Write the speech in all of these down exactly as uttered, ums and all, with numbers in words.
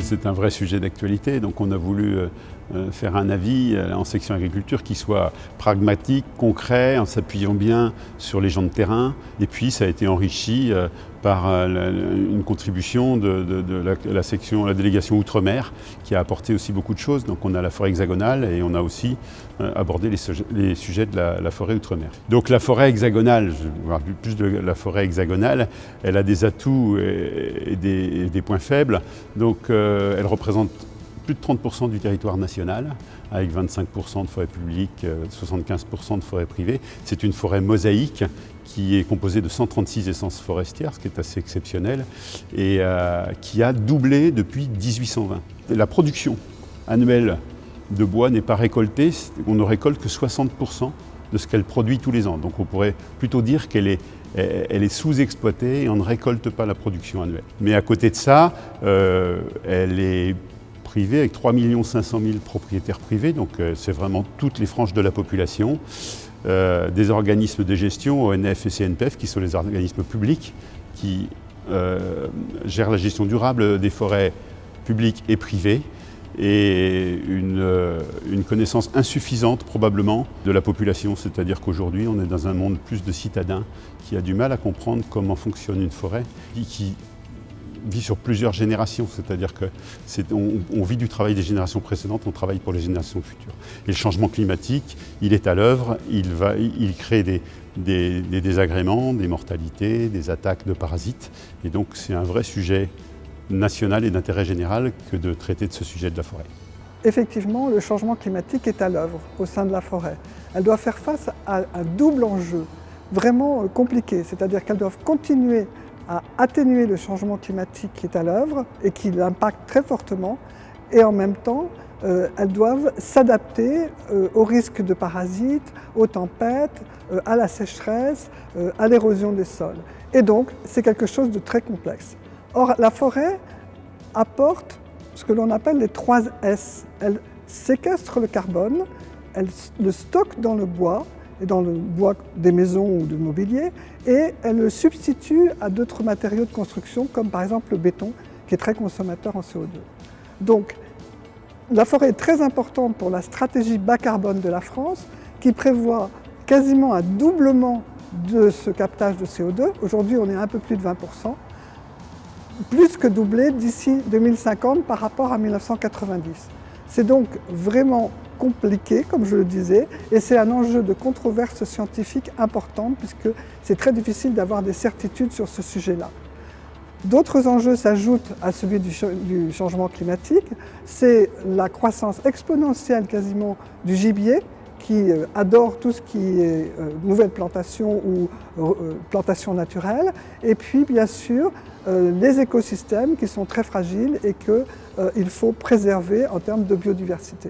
c'est un vrai sujet d'actualité, donc on a voulu faire un avis en section agriculture qui soit pragmatique, concret, en s'appuyant bien sur les gens de terrain. Et puis ça a été enrichi par une contribution de, de, de la, la section, la délégation Outre-mer, qui a apporté aussi beaucoup de choses. Donc on a la forêt hexagonale et on a aussi abordé les, les sujets de la, la forêt Outre-mer. Donc la forêt hexagonale, je vais voir plus de la forêt hexagonale, elle a des atouts et, et, des, et des points faibles. Donc euh, elle représente plus de trente pour cent du territoire national, avec vingt-cinq pour cent de forêt publique, soixante-quinze pour cent de forêt privée. C'est une forêt mosaïque qui est composée de cent trente-six essences forestières, ce qui est assez exceptionnel, et euh, qui a doublé depuis mille huit cent vingt. La production annuelle de bois n'est pas récoltée, on ne récolte que soixante pour cent de ce qu'elle produit tous les ans. Donc on pourrait plutôt dire qu'elle est Elle est sous-exploitée et on ne récolte pas la production annuelle. Mais à côté de ça, euh, elle est privée avec trois millions cinq cent mille propriétaires privés, donc euh, c'est vraiment toutes les franges de la population. Euh, des organismes de gestion, O N F et C N P F, qui sont les organismes publics qui euh, gèrent la gestion durable des forêts publiques et privées, et une, euh, une connaissance insuffisante probablement de la population, c'est-à-dire qu'aujourd'hui on est dans un monde plus de citadins qui a du mal à comprendre comment fonctionne une forêt, qui, qui vit sur plusieurs générations, c'est-à-dire qu'on on vit du travail des générations précédentes, on travaille pour les générations futures. Et le changement climatique, il est à l'œuvre, il, va, il crée des, des, des désagréments, des mortalités, des attaques de parasites, et donc c'est un vrai sujet national et d'intérêt général que de traiter de ce sujet de la forêt. Effectivement, le changement climatique est à l'œuvre au sein de la forêt. Elle doit faire face à un double enjeu vraiment compliqué, c'est-à-dire qu'elles doivent continuer à atténuer le changement climatique qui est à l'œuvre et qui l'impacte très fortement, et en même temps, euh, elles doivent s'adapter euh, aux risques de parasites, aux tempêtes, euh, à la sécheresse, euh, à l'érosion des sols. Et donc, c'est quelque chose de très complexe. Or, la forêt apporte ce que l'on appelle les trois S. Elle séquestre le carbone, elle le stocke dans le bois, et dans le bois des maisons ou du mobilier, et elle le substitue à d'autres matériaux de construction, comme par exemple le béton, qui est très consommateur en C O deux. Donc, la forêt est très importante pour la stratégie bas carbone de la France, qui prévoit quasiment un doublement de ce captage de C O deux. Aujourd'hui, on est à un peu plus de vingt pour cent. Plus que doublé d'ici deux mille cinquante par rapport à mille neuf cent quatre-vingt-dix. C'est donc vraiment compliqué, comme je le disais, et c'est un enjeu de controverse scientifique importante, puisque c'est très difficile d'avoir des certitudes sur ce sujet-là. D'autres enjeux s'ajoutent à celui du, ch du changement climatique, c'est la croissance exponentielle quasiment du gibier, qui euh, adore tout ce qui est euh, nouvelle plantation ou euh, plantation naturelle, et puis bien sûr euh, les écosystèmes qui sont très fragiles et qu'il euh, faut préserver en termes de biodiversité.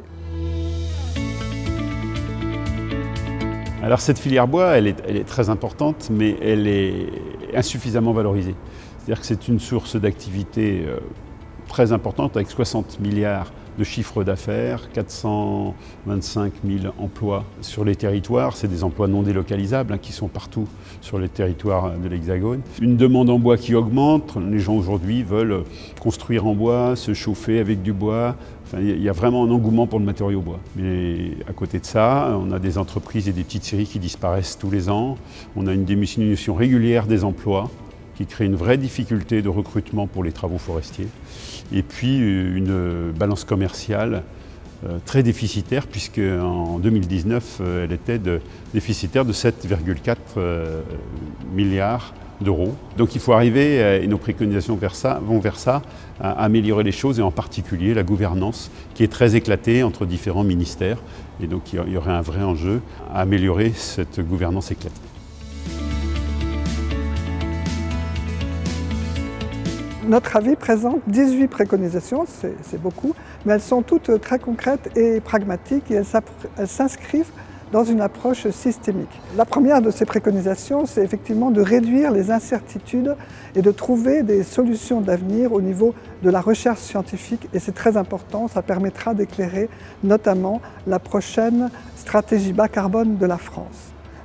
Alors cette filière bois, elle est, elle est très importante, mais elle est insuffisamment valorisée. C'est-à-dire que c'est une source d'activité euh, très importante, avec soixante milliards de chiffre d'affaires, quatre cent vingt-cinq mille emplois sur les territoires. C'est des emplois non délocalisables hein, qui sont partout sur les territoires de l'Hexagone. Une demande en bois qui augmente. Les gens aujourd'hui veulent construire en bois, se chauffer avec du bois. Enfin, il y a vraiment un engouement pour le matériau bois. Mais à côté de ça, on a des entreprises et des petites scieries qui disparaissent tous les ans. On a une diminution régulière des emplois, qui crée une vraie difficulté de recrutement pour les travaux forestiers. Et puis une balance commerciale euh, très déficitaire, puisque en deux mille dix-neuf, euh, elle était de, déficitaire de sept virgule quatre euh, milliards d'euros. Donc il faut arriver, euh, et nos préconisations vers ça, vont vers ça, à améliorer les choses, et en particulier la gouvernance, qui est très éclatée entre différents ministères. Et donc il y aurait un vrai enjeu à améliorer cette gouvernance éclatée. Notre avis présente dix-huit préconisations, c'est beaucoup, mais elles sont toutes très concrètes et pragmatiques, et elles s'inscrivent dans une approche systémique. La première de ces préconisations, c'est effectivement de réduire les incertitudes et de trouver des solutions d'avenir au niveau de la recherche scientifique, et c'est très important, ça permettra d'éclairer notamment la prochaine stratégie bas carbone de la France.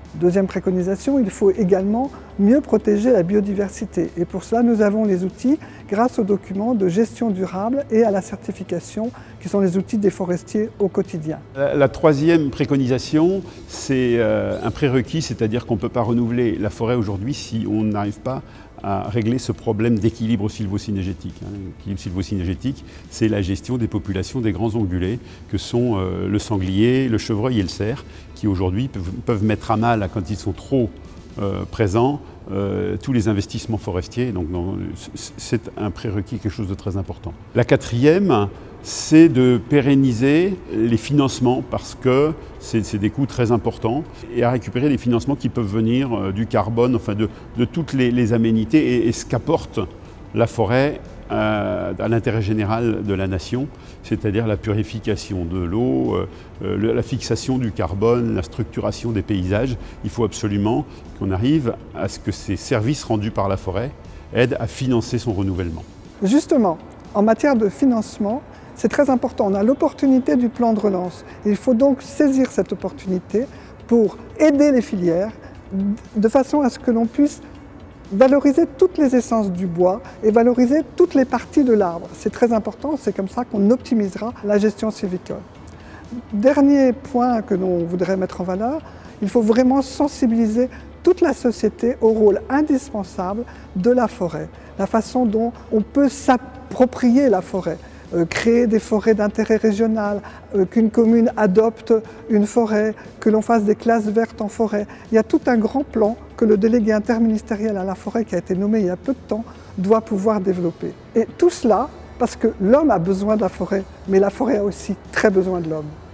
Deuxième préconisation, il faut également mieux protéger la biodiversité. Et pour cela, nous avons les outils grâce aux documents de gestion durable et à la certification, qui sont les outils des forestiers au quotidien. La, la troisième préconisation, c'est euh, un prérequis, c'est-à-dire qu'on ne peut pas renouveler la forêt aujourd'hui si on n'arrive pas à régler ce problème d'équilibre sylvocynégétique. L'équilibre sylvocynégétique, c'est la gestion des populations des grands ongulés, que sont euh, le sanglier, le chevreuil et le cerf, qui aujourd'hui peuvent, peuvent mettre à mal, quand ils sont trop euh, présents, euh, tous les investissements forestiers. Donc c'est un prérequis, quelque chose de très important. La quatrième, c'est de pérenniser les financements parce que c'est des coûts très importants et à récupérer les financements qui peuvent venir du carbone, enfin de, de toutes les, les aménités et, et ce qu'apporte la forêt à, à l'intérêt général de la nation, c'est-à-dire la purification de l'eau, euh, la fixation du carbone, la structuration des paysages. Il faut absolument qu'on arrive à ce que ces services rendus par la forêt aident à financer son renouvellement. Justement, en matière de financement, c'est très important, on a l'opportunité du plan de relance. Il faut donc saisir cette opportunité pour aider les filières de façon à ce que l'on puisse valoriser toutes les essences du bois et valoriser toutes les parties de l'arbre. C'est très important, c'est comme ça qu'on optimisera la gestion sylvicole. Dernier point que l'on voudrait mettre en valeur, il faut vraiment sensibiliser toute la société au rôle indispensable de la forêt, la façon dont on peut s'approprier la forêt. Euh, créer des forêts d'intérêt régional, euh, qu'une commune adopte une forêt, que l'on fasse des classes vertes en forêt. Il y a tout un grand plan que le délégué interministériel à la forêt, qui a été nommé il y a peu de temps, doit pouvoir développer. Et tout cela parce que l'homme a besoin de la forêt, mais la forêt a aussi très besoin de l'homme.